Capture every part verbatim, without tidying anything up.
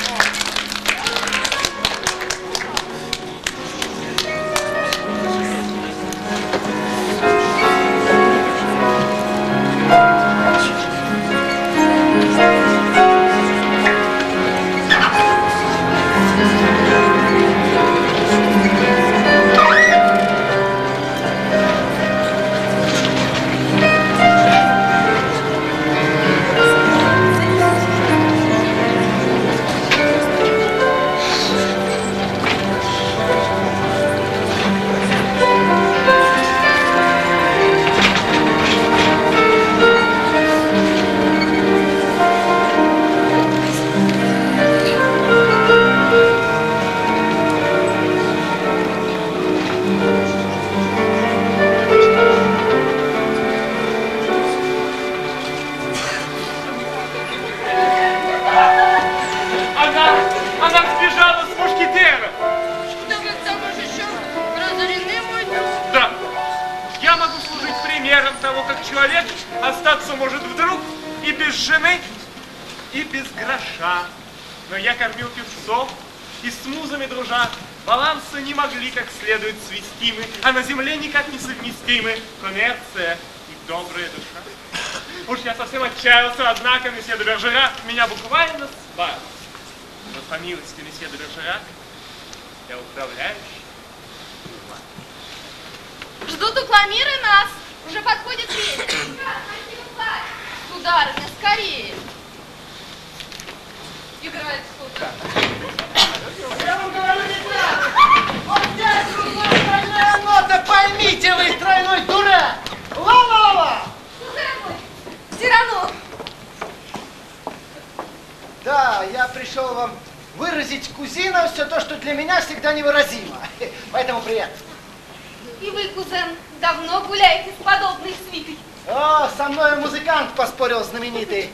А на земле никак не совместимы коммерция и добрая душа. Уж я совсем отчаялся, однако, месье де Бержерак меня буквально спас. Но по милости месье де Бержерак я управляющий. Ждут у Кламиры нас. Уже подходит время. Сударыня, скорее. Играет кто-то. Я вам говорю, не так! Вот здесь другая тройная нота, поймите вы, тройной дурак! Ла-ла-ла! Кузен мой, все равно. Да, я пришел вам выразить кузина все то, что для меня всегда невыразимо. Поэтому привет. И вы, кузен, давно гуляете с подобной свитой? О, со мной музыкант поспорил знаменитый.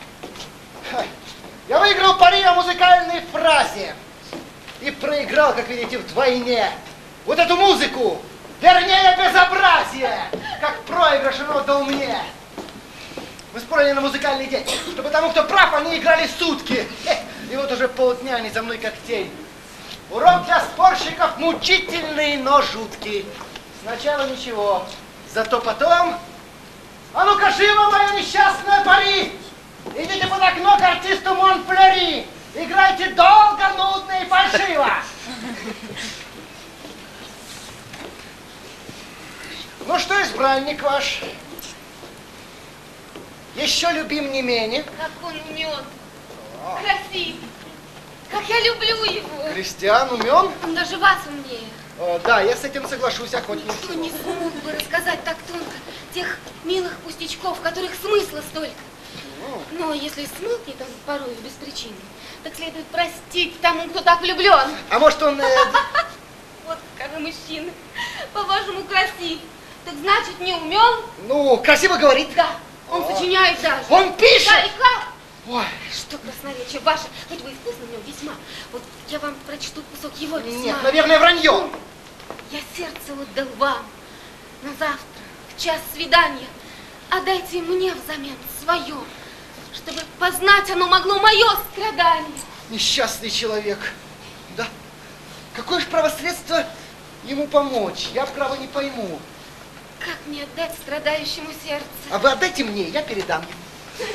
Я выиграл пари о музыкальной фразе. И проиграл, как видите, вдвойне. Вот эту музыку, вернее, безобразие, как проигрыш он отдал мне. Мы спорили на музыкальный день, что потому, кто прав, они играли сутки. И вот уже полдня они за мной как тень. Урок для спорщиков мучительный, но жуткий. Сначала ничего, зато потом... А ну-ка, живо, мое несчастное пари! Идите под окно к артисту Монфлери! Играйте долго, нудно и фальшиво! Ну что, избранник ваш? Еще любим не менее. Как он умен, красив, как я люблю его. Кристиан умен? Он даже вас умнее. О, да, я с этим соглашусь, охотнее Кто всего. не смог бы рассказать так тонко тех милых пустячков, в которых смысла столько. Но если смолкнет он порой без причины, так следует простить тому, кто так влюблен. А может он... Э... Вот скажи, мужчина, по-вашему красив, так значит не умен? Ну, красиво говорит. Да, он О. сочиняет даже. Он пишет! Да, и как? Ой. Что красноречие ваше, хоть вы искусны в нем весьма. Вот я вам прочту кусок его письма. Нет, наверное, вранье. Я сердце отдал вам на завтра, в час свидания. Отдайте мне взамен свое, чтобы познать оно могло мое страдание. Несчастный человек. Да. Какое же правосредство ему помочь? Я, право, не пойму. Как мне отдать страдающему сердце? А вы отдайте мне, я передам ему.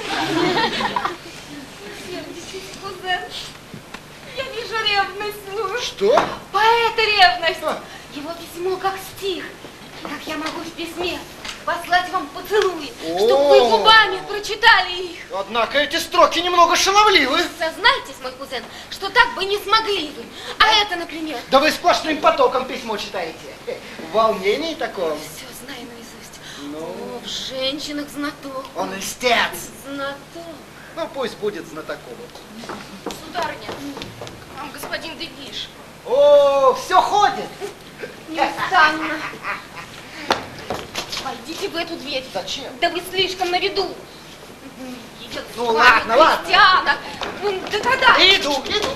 Сердитесь, кузен. Я вижу ревность. Что? Поэта ревность. А? Его письмо как стих. Как я могу в письме послать вам поцелуи, О! чтобы вы губами прочитали их. Однако эти строки немного шаловливы. Сознайтесь, мой кузен, что так бы не смогли вы. А это, например... Да вы сплошным потоком письмо читаете. В волнении таком. Все знаю наизусть. Ну? О, в женщинах знаток. Он истец. Знаток. Ну, пусть будет знатоком. Сударыня, к вам господин Дегиш. О, все ходит. Неустанно. Войдите в эту дверь. Зачем? Да вы слишком на виду. Идет Ну ладно, ладно. Кристиана. Да тогда. Иду, иду.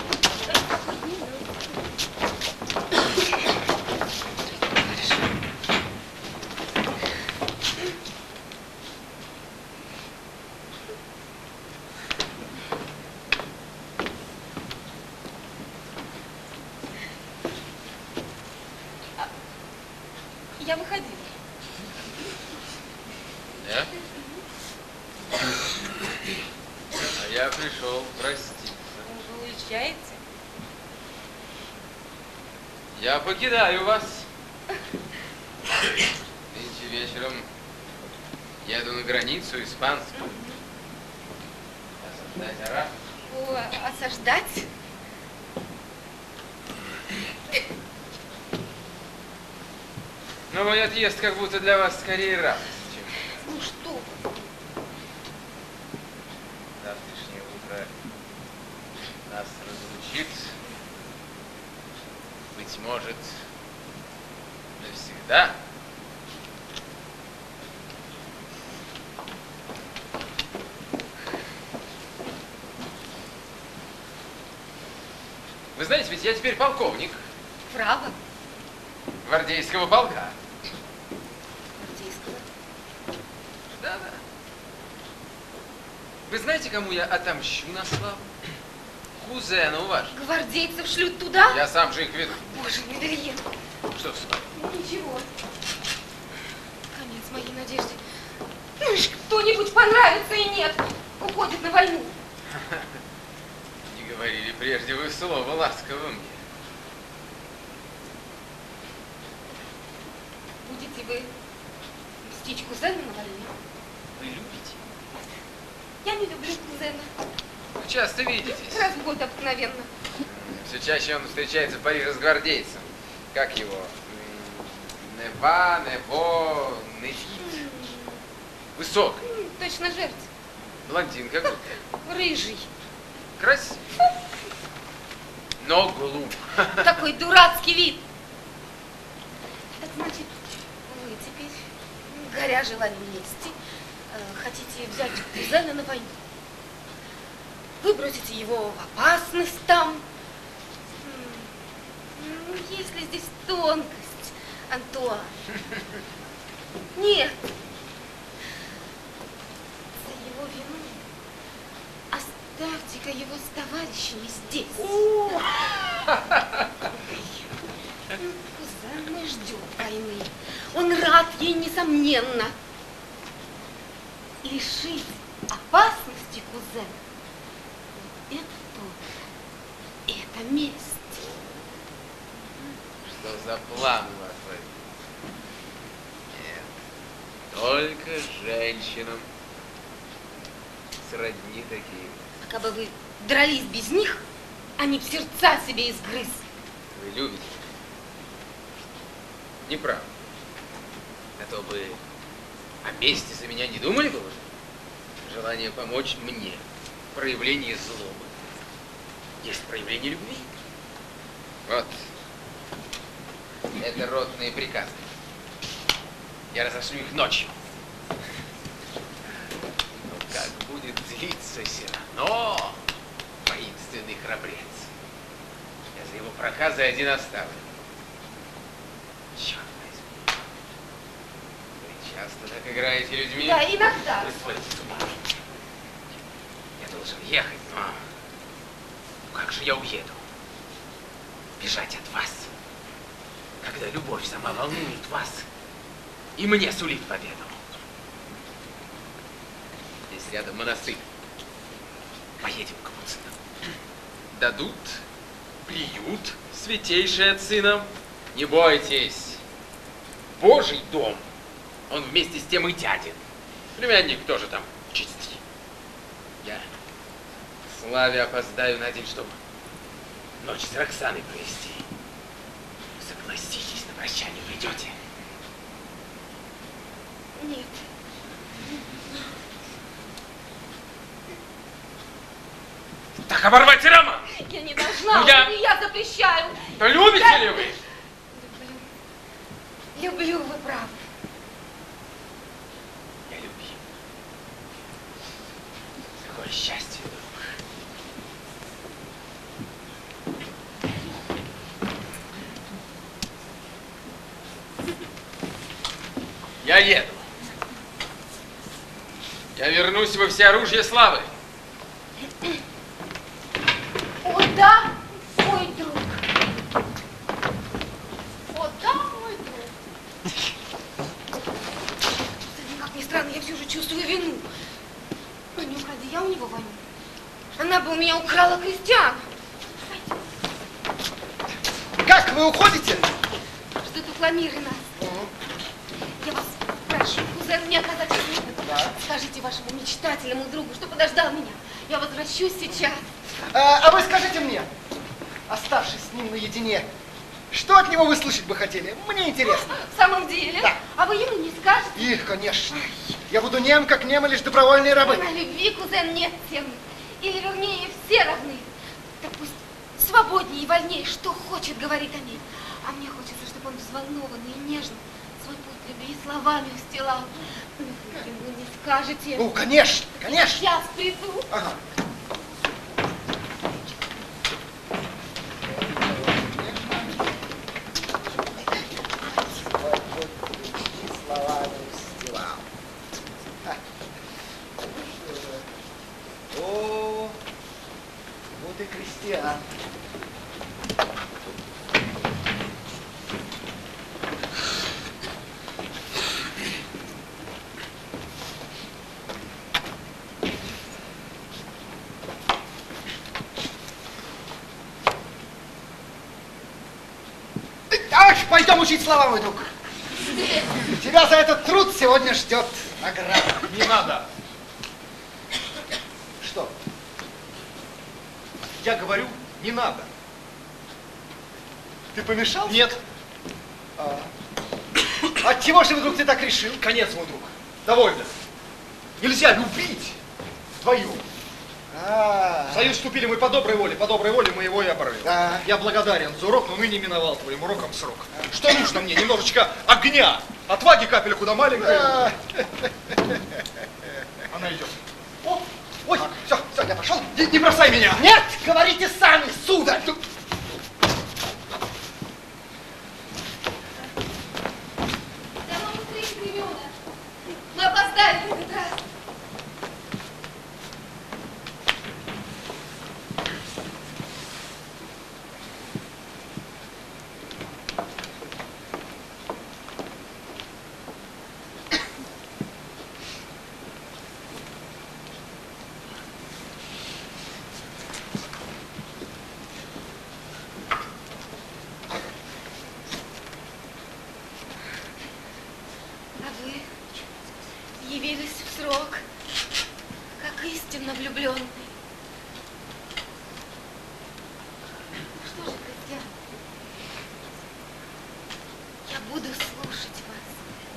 Я выходила. Да? А я пришел проститься. Вы уезжаете? Я покидаю вас. Нынче вечером еду на границу испанскую. Осаждать Араб. О, осаждать? Но мой отъезд как будто для вас скорее радость, чем... Ну что вы? Завтрашнее утро нас разлучит. Быть может, навсегда. Вы знаете, ведь я теперь полковник Право. гвардейского полка. Гвардейского. Да-да. Вы знаете, кому я отомщу на славу? Кузену вашему. Гвардейцев шлют туда? Я сам же их веду. Боже, Медельин. Что с вами? Ничего. Конец моей надежде. Ну, ж кто-нибудь понравится и нет. Уходит на войну. Не говорили прежде вы слово ласково мне. Будете вы мстить кузену на войне? Вы любите? Я не люблю кузена. Вы часто видитесь. Раз в год обыкновенно. Все чаще он встречается в Париже с гвардейцем. Как его? М, Нева, Нево, Невит. Высокий. М, Точно жертв. Блондин как будто. Рыжий. Красивый. Но глуп. Такой дурацкий вид. Так значит, вы теперь, горя желанием мести, э, хотите взять кузена на войну. Вы бросите его в опасность там. М, ну, Есть ли здесь тонкость, Антуан? Нет. За его вину оставьте-ка его с товарищами здесь. Кузен не ждет войны. Он рад ей, несомненно. И лишить опасности кузена — это то, это месть. Что за план у вас, Владимир? Нет. Только женщинам сродни такие. А как бы вы дрались без них, они б сердца себе изгрыз. Вы любите? Неправда. А то бы о мести за меня не думали бы уже. Желание помочь мне. Проявление злобы. Есть проявление любви. Вот. Это ротные приказы. Я разошлю их ночью. Но как будет длиться Сирано, воинственный храбрец. Я за его проказы один оставлю. Черт возьми. Вы часто так играете людьми? Да, иногда. Вы сходите с ума. Я должен ехать, но... Ну как же я уеду? Бежать от вас. Когда любовь сама волнует вас и мне сулит победу. Здесь рядом монастырь. Поедем к Капуцинам. Дадут приют святейший отцы нам. Не бойтесь. Божий дом. Он вместе с тем и дядин. Племянник тоже там чисти. Я к славе опоздаю на день, чтобы ночь с Роксаной провести. Согласитесь, на прощание придете? Нет. Так оборвайте роман! Я не должна, Ну, я- не я запрещаю. Да любите Я- ли вы? Люблю. Люблю, вы правы. Я люблю. Какое счастье, друг. Я еду. Я вернусь во всеоружие славы. О, да, мой друг. О, да, мой друг. Она бы у меня украла крестьян. Как вы уходите? Ждут у Фламиры нас. Угу. Я вас прошу, кузен, не оказать услугу. Да. Скажите вашему мечтательному другу, что подождал меня. Я возвращусь сейчас. А, а вы скажите мне, оставшись с ним наедине, что от него вы слышать бы хотели? Мне интересно. В самом деле? Да. А вы ему не скажете? Их, конечно. Я буду нем, как немы, лишь добровольные рабы. На любви, кузен, нет цены. Или, вернее, все равны. Так пусть свободнее и вольнее, что хочет, говорит о ней. А мне хочется, чтобы он взволнованный и нежно свой путь любви словами устилал. Ну, вы не скажете. Ну, конечно, конечно. Сейчас приду. Ага. О, вот и крестьян. Ах, пойдем учить слова, мой друг. Тебя за этот труд сегодня ждет награда. Не надо. Что? Я говорю, не надо. Ты помешал? Нет. А. Отчего же вдруг ты так решил? Конец, мой друг. Довольно. Нельзя любить вдвоем. А, В союз вступили мы по доброй воле, по доброй воле мы его и оборвали. Да. Я благодарен за урок, но ныне миновал твоим уроком срок. Что нужно мне? Немножечко огня, отваги капельку да маленькую. А. Она идет. О, ой, все, все, я пошел. Не, не бросай меня! Нет, говорите сами, сударь. Давай быстрее, Кремена. Мы опоздали в этот раз. А вы явились в срок, как истинно влюбленный. Что же, Костян, я буду слушать вас.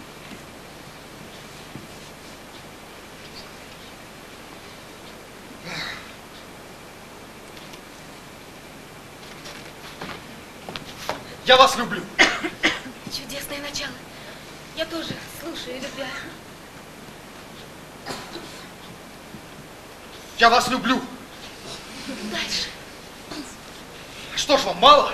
Я вас люблю. Чудесное начало. Я тоже слушаю, любя. Я вас люблю. Дальше. Что ж вам, мало?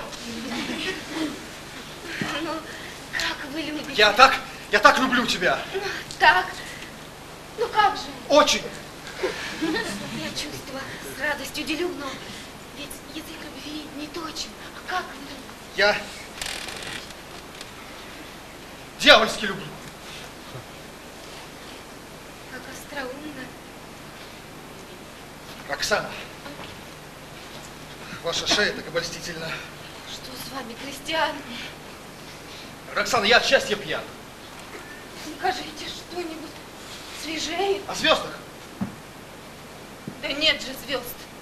Ну, как вы любите? Я так, я так люблю тебя. Ну, так. Ну как же? Очень. Я чувства с радостью делю, но ведь язык любви не точен. А как вы? Я дьявольски люблю. Как остроумно. Роксана, ваша шея так обольстительна. Что с вами, Кристиан? Роксана, я от счастья пьян. Скажите что-нибудь свежее. О звездах. Да нет же звезд.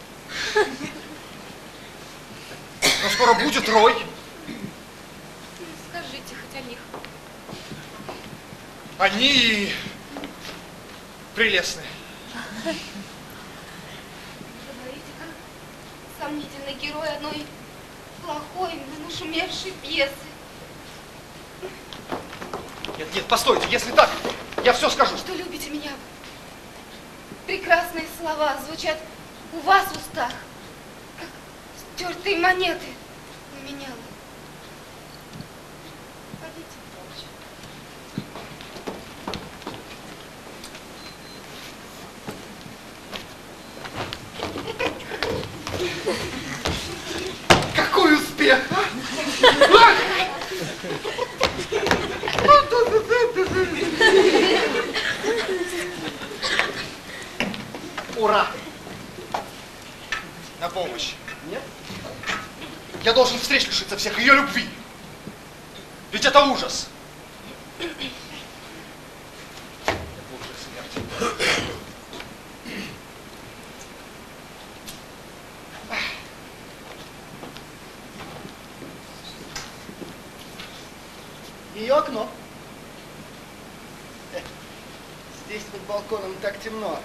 Но скоро будет рой. Ну, скажите хоть о них. Они прелестны. Говорите, как сомнительный герой одной плохой, но нашумевшей пьесы. Нет, нет, постойте, если так, я все скажу. Что любите меня? Прекрасные слова звучат у вас в устах, как стертые монеты у меня. Пойдите прочь. Какой успех! Ура! на помощь. Нет? Я должен встреч лишиться всех ее любви. Ведь это ужас. Это ужас смерти. Ее окно. Здесь под балконом так темно.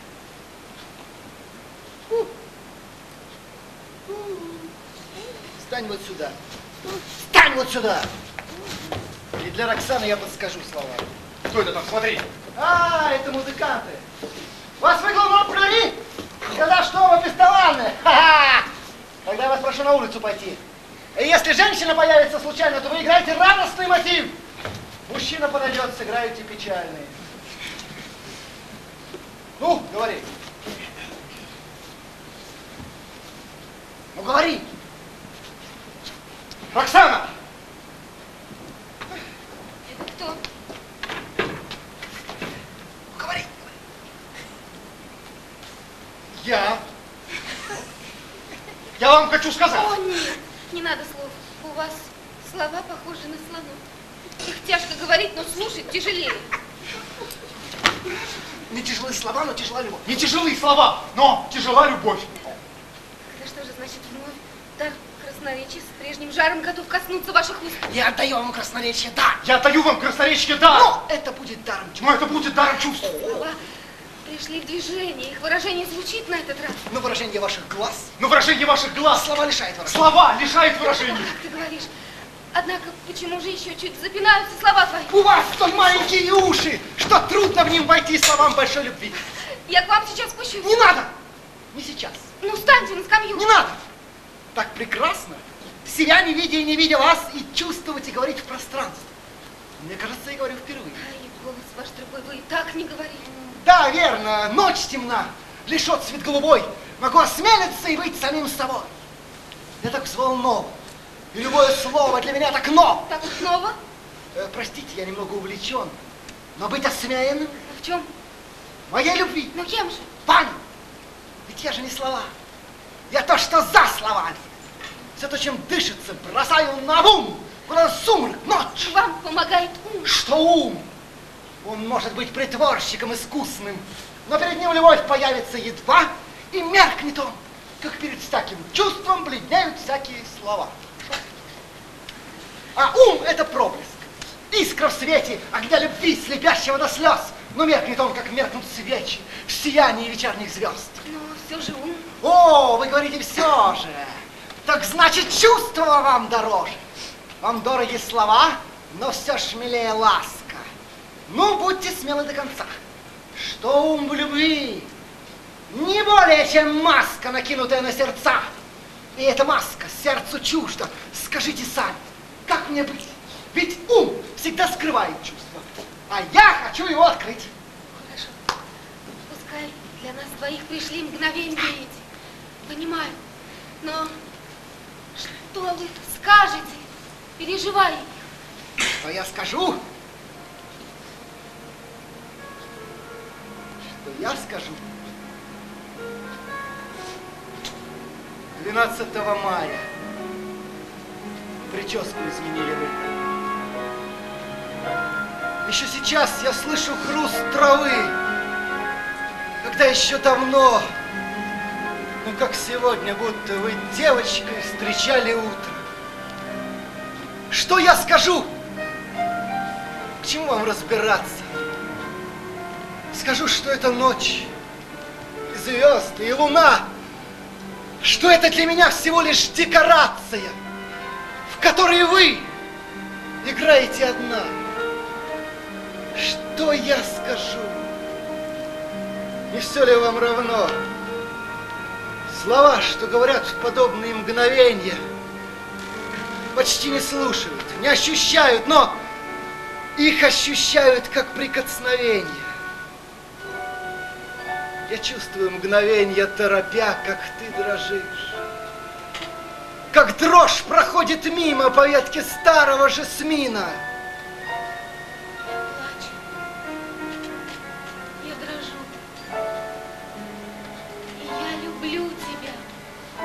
Встань вот сюда. Встань вот сюда. И для Роксаны я подскажу слова. Кто это там? Смотри. А, это музыканты. Вас выгнал в прори? Когда что вы пистоланы? Ха-ха! Тогда я вас прошу на улицу пойти. И если женщина появится случайно, то вы играете радостный мотив. Мужчина подойдет, сыграете печальный. Ну, говори. Ну, говори. Роксана! Это кто? Ну, говори. Я. Я вам хочу сказать. О, нет, не надо слов. У вас слова похожи на слонов. Их тяжко говорить, но слушать тяжелее. Не тяжелые слова, но тяжела любовь. Не тяжелые слова, но тяжела любовь. Тогда что же значит вновь дар красноречия с прежним жаром готов коснуться ваших уст? Я отдаю вам красноречие, да. Я отдаю вам красноречие, да. Но это будет даром чувств. Но это будет даром чувств. Слова пришли в движение, их выражение звучит на этот раз. Но выражение ваших глаз. Но выражение ваших глаз. Слова лишает выражения. Слова лишают выражения. Как ты говоришь? Однако, почему же еще чуть запинаются слова твои? У вас столь маленькие уши, что трудно в ним войти словам большой любви. Я к вам сейчас спущусь. Не надо. Не сейчас. Ну, встаньте на скамью. Не надо. Так прекрасно. Себя не видя и не видя вас, и чувствовать, и говорить в пространстве. Мне кажется, я говорю впервые. Ай, голос ваш другой, вы и так не говорите. Да, верно, ночь темна, лишь отцвет голубой. Могу осмелиться и быть самим собой. Я так взволнован. И любое слово для меня так но. Так снова? Э, простите, я немного увлечен. Но быть осмеянным В чем? моей любви. Ну, кем же? Пан, ведь я же не слова. Я то, что за словами. Все то, чем дышится, бросаю на ум. Куда сумрак, ночь. Вам помогает ум. Что ум? Он может быть притворщиком искусным, но перед ним любовь появится едва, и меркнет он, как перед всяким чувством бледнеют всякие слова. А ум — это проблеск, искра в свете, огня любви, слепящего до слез, но меркнет он, как меркнут свечи в сиянии вечерних звезд. Но все же ум. О, вы говорите все же. Так значит, чувство вам дороже. Вам дороги слова, но все ж милее ласка. Ну, будьте смелы до конца. Что ум в любви? Не более, чем маска, накинутая на сердца. И эта маска сердцу чужда. Скажите сами, как мне быть? Ведь ум всегда скрывает чувства, а я хочу его открыть. Хорошо. Пускай для нас двоих пришли мгновенья эти. Понимаю. Но что вы скажете, переживая их? Что я скажу? Что я скажу? двенадцатого мая. Прическу изменили вы. Еще сейчас я слышу хруст травы, когда еще давно, ну как сегодня, будто вы девочкой встречали утро. Что я скажу? К чему вам разбираться? Скажу, что это ночь, и звезды, и луна, что это для меня всего лишь декорация, в которой вы играете одна. Что я скажу? Не все ли вам равно? Слова, что говорят в подобные мгновения, почти не слушают, не ощущают, но их ощущают как прикосновение. Я чувствую мгновенье, торопя, как ты дрожишь. Как дрожь проходит мимо по ветке старого жасмина. Плачь. Я дрожу. И я люблю тебя.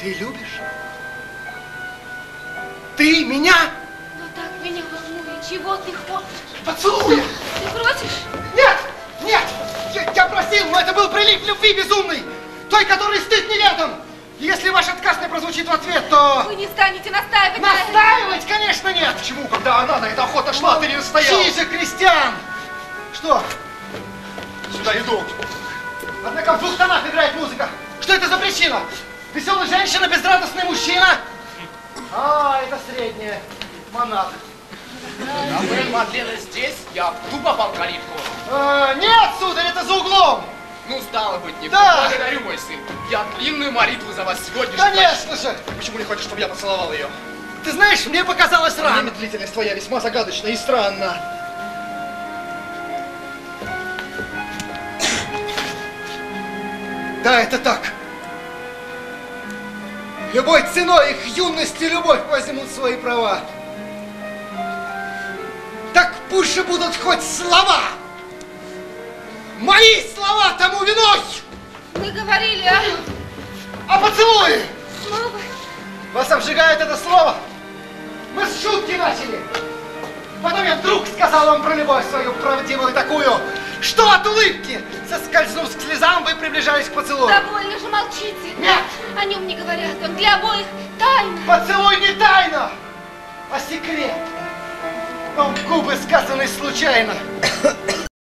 Ты любишь? Ты меня? Но так меня волнует. Чего ты хочешь? Поцелуя! Ты просишь? Нет! Нет! Я, я просил, но это был прилив любви безумный! Той, которой стыд неведом! Если ваш отказ не прозвучит в ответ, то... Вы не станете настаивать на этом. Настаивать, конечно, нет! Почему, когда она на это охотно шла, ты не настоял? Тише, Кристиан! Что? Сюда иду. Однако в двух тонах играет музыка. Что это за причина? Веселая женщина, безрадостный мужчина? А, это средняя. Монах. Рафаэль Мадлена здесь? Я тупо попал в калитку. Э, нет, сударь, это за углом. Ну, стало быть, не Да. благодарю, мой сын. Я длинную молитву за вас сегодня. Конечно же. Почему не хочешь, чтобы я поцеловал ее? Ты знаешь, мне показалось рано. Медлительность твоя весьма загадочна и странна. Да, это так. Любой ценой их юность и любовь возьмут свои права. Так пусть же будут хоть слова. Мои слова тому виной. Мы говорили о... А поцелуи? Снова? Вас обжигает это слово? Мы с шутки начали. Потом я вдруг сказал вам про любовь свою правдивую такую, что от улыбки, соскользнув к слезам, вы приближались к поцелую. Довольно же молчите. Нет. О нем не говорят. Он для обоих тайна. Поцелуй не тайна, а секрет. Но в губы сказанный случайно.